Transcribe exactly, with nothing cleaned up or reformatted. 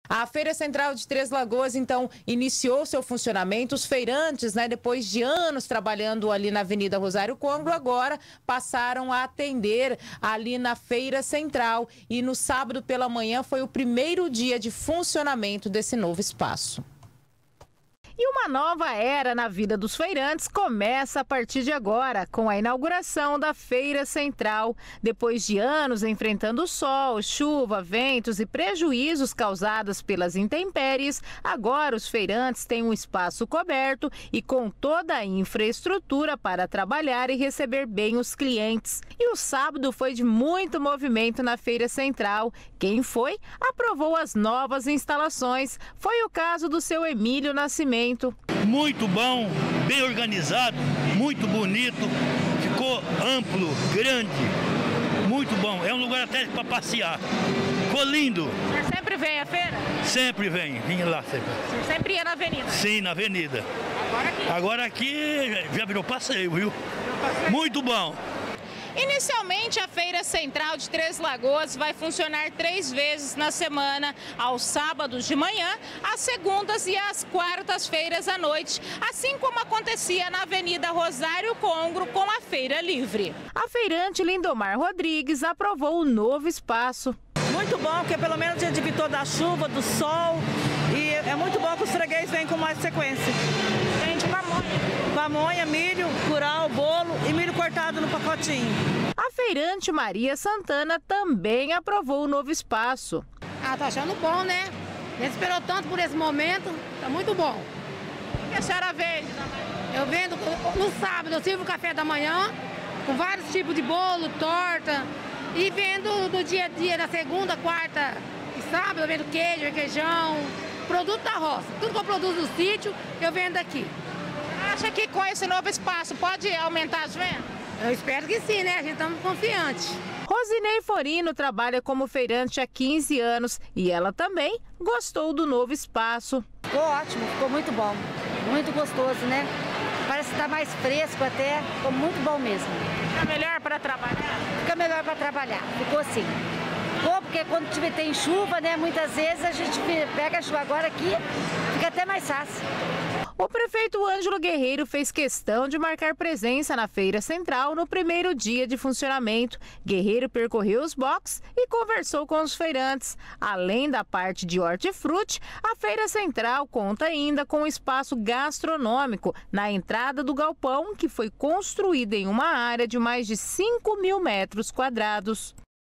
A Feira Central de Três Lagoas, então, iniciou seu funcionamento. Os feirantes, né, depois de anos trabalhando ali na Avenida Rosário Congro, agora passaram a atender ali na Feira Central. E no sábado pela manhã foi o primeiro dia de funcionamento desse novo espaço. E uma nova era na vida dos feirantes começa a partir de agora, com a inauguração da Feira Central. Depois de anos enfrentando sol, chuva, ventos e prejuízos causados pelas intempéries, agora os feirantes têm um espaço coberto e com toda a infraestrutura para trabalhar e receber bem os clientes. E o sábado foi de muito movimento na Feira Central. Quem foi, aprovou as novas instalações. Foi o caso do seu Emílio Nascimento. Muito bom, bem organizado, muito bonito, ficou amplo, grande, muito bom. É um lugar até para passear. Ficou lindo. O senhor sempre vem à feira? Sempre vem, vim lá sempre. O senhor sempre ia na avenida? Sim, na avenida. Agora aqui? Agora aqui já virou passeio, viu? Passeio. Muito bom. Inicialmente, a Feira Central de Três Lagoas vai funcionar três vezes na semana, aos sábados de manhã, às segundas e às quartas-feiras à noite, assim como acontecia na Avenida Rosário Congro com a Feira Livre. A feirante Lindomar Rodrigues aprovou o novo espaço. Muito bom, porque pelo menos a gente evitou da chuva, do sol, e é muito bom que os freguês venham com mais sequência. Vende pamonha. Pamonha, milho, curau, bolo e milho cortado no pacotinho. A feirante Maria Santana também aprovou o novo espaço. Ah, tô achando bom, né? A gente esperou tanto por esse momento, tá muito bom. O que a senhora vende? Eu vendo, no sábado eu sirvo café da manhã, com vários tipos de bolo, torta, e vendo no dia a dia, na segunda, quarta e sábado, eu vendo queijo, requeijão, produto da roça. Tudo que eu produzo no sítio, eu vendo aqui. Acha que com esse novo espaço pode aumentar as vendas? Eu espero que sim, né? A gente estamos confiantes. Rosinei Forino trabalha como feirante há quinze anos e ela também gostou do novo espaço. Ficou ótimo, ficou muito bom, muito gostoso, né? Parece que está mais fresco até, ficou muito bom mesmo. Fica melhor para trabalhar? Fica melhor para trabalhar, ficou sim. Ficou porque quando tiver, tem chuva, né? Muitas vezes a gente pega a chuva agora aqui, fica até mais fácil. O prefeito Ângelo Guerreiro fez questão de marcar presença na Feira Central no primeiro dia de funcionamento. Guerreiro percorreu os boxes e conversou com os feirantes. Além da parte de hortifruti, a Feira Central conta ainda com um espaço gastronômico na entrada do galpão, que foi construído em uma área de mais de cinco mil metros quadrados.